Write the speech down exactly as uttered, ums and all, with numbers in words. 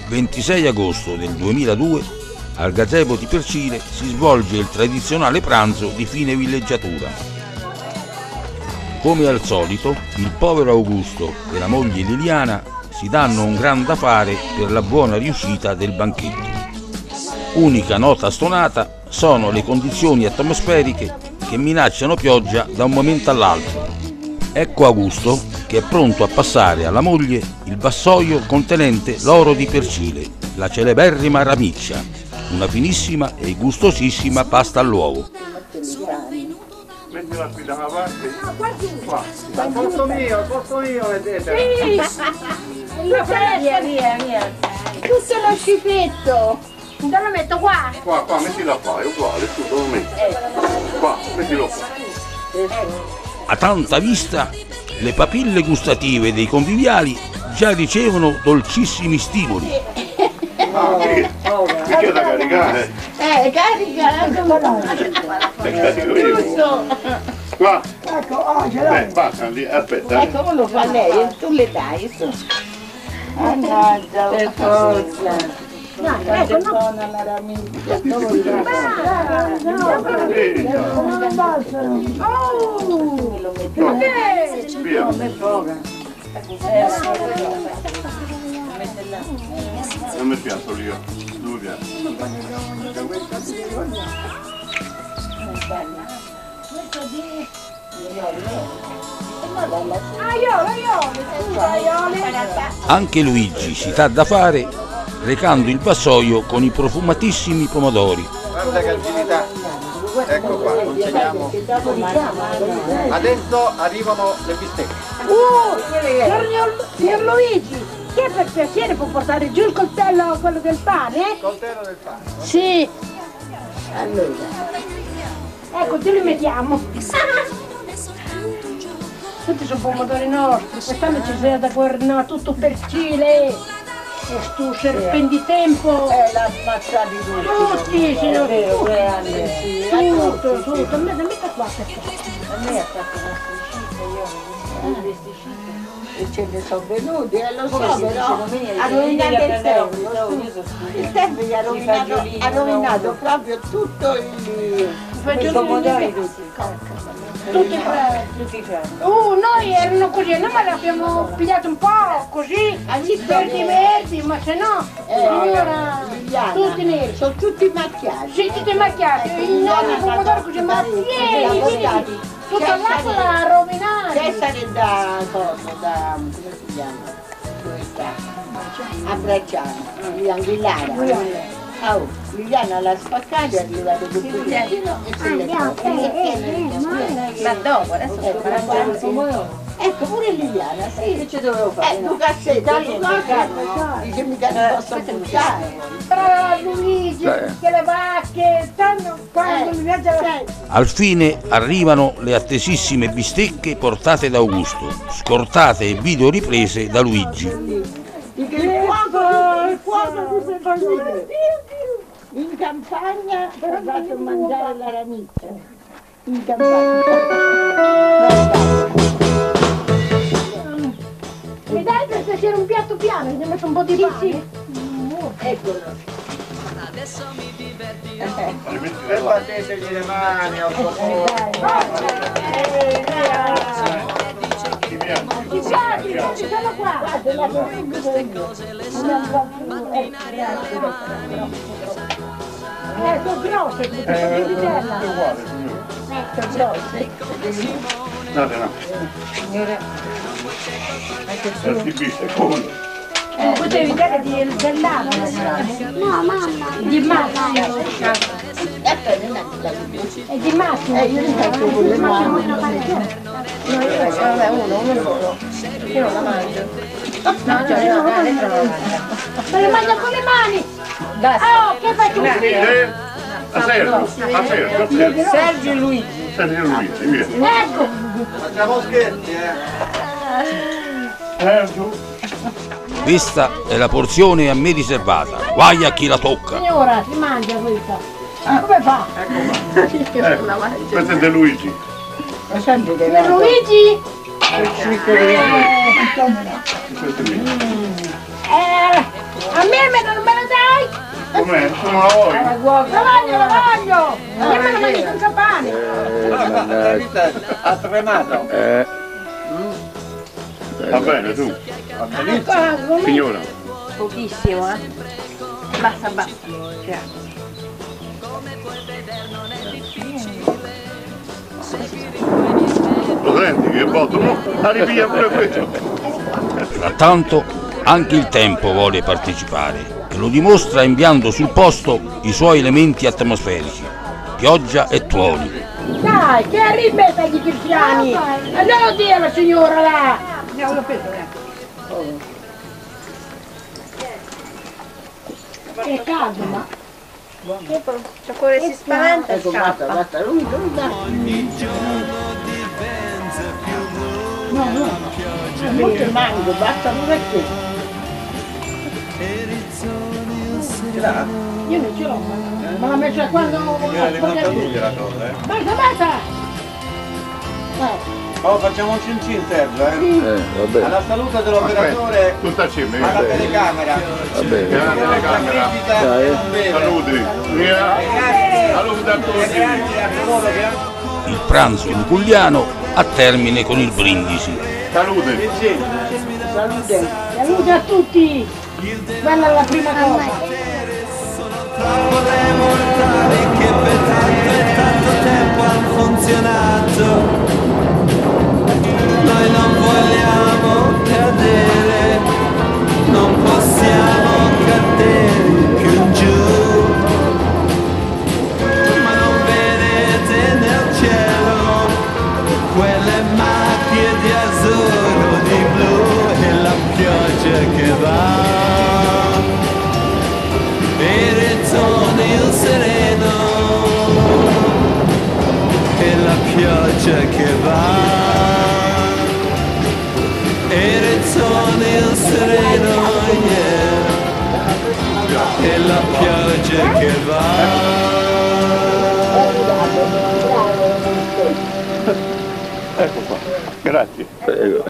ventisei agosto del duemiladue al gazebo di Percile si svolge il tradizionale pranzo di fine villeggiatura. Come al solito, il povero Augusto e la moglie Liliana si danno un gran da fare per la buona riuscita del banchetto. Unica nota stonata sono le condizioni atmosferiche che minacciano pioggia da un momento all'altro. Ecco Augusto che è pronto a passare alla moglie il vassoio contenente l'oro di Percile, la celeberrima ramiccia, una finissima e gustosissima pasta all'uovo. Mettila qui da una parte. Qua. Al posto mio, al posto mio, vedete? Sì! Via, via, via. Tutto lo schifetto. Dove lo metto qua? Qua, qua, mettila qua, è uguale, tu dove lo metti? Qua, mettilo qua. A tanta vista, le papille gustative dei conviviali già ricevono dolcissimi stimoli. Ah, qui, qui c'è da caricare. Eh, carica, E carico io. giusto. Qua. Ecco, ah, ce Beh, l'hai. basta, lì, aspetta. Ecco, come lo fa lei? Tu le dai, su. Mannaggia, per forza. No, ecco, no. La ramiccia, dove Non bastano. oh, lo metto Via. come poca. Non mi piace io. Dove piace? Anche Luigi si dà da fare recando il vassoio con i profumatissimi pomodori. Guarda che agilità, ecco qua, consegniamo. Adesso arrivano le bistecche. Uh, signor, signor Luigi, che per piacere può portare giù il coltello, quello del pane? Coltello del pane. Sì. Allora. Ecco, te li mettiamo. Tutti sono pomodori nostri, quest'anno ci sarà da guardare tutto Percile. E stu serpenditempo. Eh, l'ha smazzati tutti. Tutti, signor. È vero, grande, sì. Tutto, tutto. A me, metta qua. A me ha fatto una striscita, io ho vestito e ce ne sono venuti, e lo so, però ha rovinato il tempo. Il tempo gli ha rovinato, ha rovinato proprio tutto il... I pomodori tutti. Tutti Tutti fermi. Uh, noi erano così, noi ma l'abbiamo pigliato un po' così, verdi verdi, ma se no, signora, tutti neri. Sono tutti macchiati. Sì, tutti macchiati, i nostri pomodori così, ma pieni, pieni. Tutta l'acqua l'ha rovinato. Cesare da cosa, da, come si chiama? Dove sta? A Bracciano, di Anguillara. Oh, Liliana l'ha spaccato e è arrivato con il buchettino e se l'è fatto. Ma dopo, adesso sto mangiando. Ecco, pure Liliana, sì. Che ci dovevo fare? Eh, due cassette, due cose, dice mica ne posso buttare. Però Luigi, che le vacche, stanno quando mi viaggia la... Al fine arrivano le attesissime bistecche portate da Augusto, scortate e video riprese da Luigi. Il fuoco, il fuoco di Percile. In campagna ho dato a mangiare la ramiccia. In campagna. Mi dai per piacere un piatto piano, mi metto un po' di pane? Sì, Eccolo. Adesso mi divertirò. E battetegli le mani, al Ci siamo, ci sono qua. Queste cose le sa mattinare alle mani. Eh, sono grosse, sono Eh, di vitella. è uguale, signore. Date no. Per chi bisce come? Eh, questo è vitella di dell'anno. No, mamma. Di Massimo. È di Massimo. Eh, io li faccio con le mani. No, io faccio, vabbè, uno, uno solo. Io non la mangio. No, cioè, no, no, dentro non la mangio. Me le mangio con le mani. Basta. Oh, che fai tu? Eh, a Sergio, a Sergio, a Sergio. Sergio e Luigi. Sergio Luigi, via. Ecco. Facciamo scherzi, eh. Sergio. Questa è la porzione a me riservata, guai a chi la tocca. Signora, si mangia questa. Come fa? Ecco, questo è De Luigi. Signor Luigi? Questo è mio. Eh, a me Dimmelo, non me lo dai? Com'è? Sono la voglio. La voglio, la voglio! Dimmelo, ma io sono campane! Ha tremato. Eh. Va bene, tu. Signora. Pochissimo, eh. Basta, basta. Grazie. Lo senti che botto? No, la ripiglia pure questo. Frattanto anche il tempo vuole partecipare e lo dimostra inviando sul posto i suoi elementi atmosferici, pioggia e tuoni. Dai, che arrivetta di cristiani! Andiamo a dire alla signora là! Andiamo alla festa, che caldo, ma... C'è cuore si spaventa e Ecco, basta, scappa. basta, lui, lui, dai. No, no, molto il mango, basta pure che. Io non ce l'ho, ma l'ha messa quando... Gliela rimonta lui la cosa, eh. Basta, basta! Oh, facciamo un cin cin, Sergio, eh. Eh, va bene. Alla salute dell'operatore, Tutta assieme. alla telecamera. Va bene. Alla telecamera. Dai. Saluti. Via. Saluti a tutti. Grazie a coloro che hanno... Il pranzo luculliano a termine con il brindisi. Salute. Salute. Salute a tutti! Quella è la prima cosa! Le mortali che per tanto e tanto tempo hanno funzionato. Noi non vogliamo cadere, non possiamo cadere più in giù. Ma non vedete nel cielo quelle macchie di azzurro, di blu e la pioggia che va. E ritorna il sereno e la pioggia che va. E ritorna il sereno, yeah, e la pioggia che va. Ecco qua. Grazie. Prego.